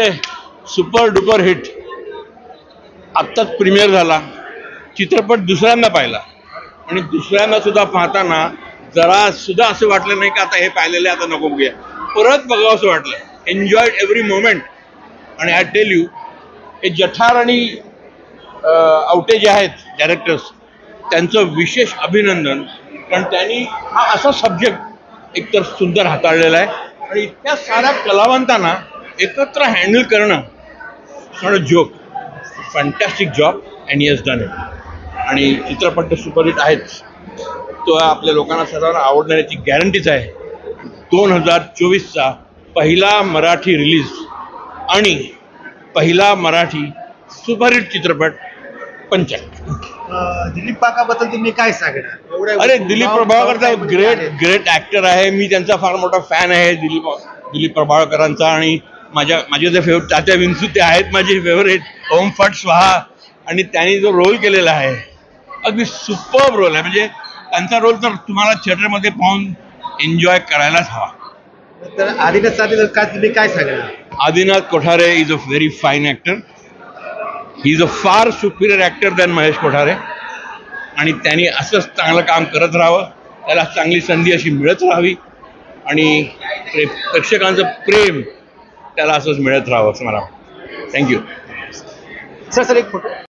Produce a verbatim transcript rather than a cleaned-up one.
Super duper hit आत्ताच premiere झाला. चित्रपट दुसऱ्यांदा पाहिला आणि दुसऱ्यांदा सुद्धा पाहताना जरा सुद्धा असं वाटलं नाही की आता हे पाहिलेलं आता नको बघूया, परत बघावं असं वाटलं. Enjoyed every moment. आणि आय टेल यू, हे जठार आणि आवटे जे आहेत डायरेक्टर्स, त्यांचं विशेष अभिनंदन. कारण त्यांनी हा असा सब्जेक्ट एकतर सुंदर हाताळलेला आहे आणि इतक्या साऱ्या कलावंतांना एकत्र हँडल करणं, not a joke. Fantastic job and he has done it. आणि चित्रपट सुपरहिट आहेच, तो आपल्या लोकांना सर्वांना आवडण्याची गॅरंटीच आहे. दोन हजार चोवीसचा पहिला मराठी रिलीज आणि पहिला मराठी सुपरहिट चित्रपट पंचायत. दिलीप पाकाबद्दल तुम्ही काय सांगणार? अरे, Dilip Prabhavalkar great great actor आहे. मी त्यांचा फार मोठा फॅन आहे, दिलीप दिलीप प्रभावळकरांचा. आणि माझ्या माझे जे फेवरेट तात्या विंचू ते आहेत माझे फेवरेट. ओम फट स्वाहा. आणि त्यांनी जो रोल केलेला आहे अगदी सुपर्ब रोल आहे. म्हणजे त्यांचा रोल तर तुम्हाला थिएटरमध्ये पाहून एन्जॉय करायलाच हवा. तर आदिनाथसाठी काय तुम्ही काय सांगणार? Adinath Kothare is a very fine actor. He is a far superior actor than Mahesh Kothare. आणि त्यांनी असंच चांगलं काम करत राहावं, त्याला चांगली संधी अशी मिळत राहावी आणि प्रे प्रेक्षकांचं प्रेम त्याला असंच मिळत राहावं असं मला वाटतं. थँक्यू. सर सर एक फोटो.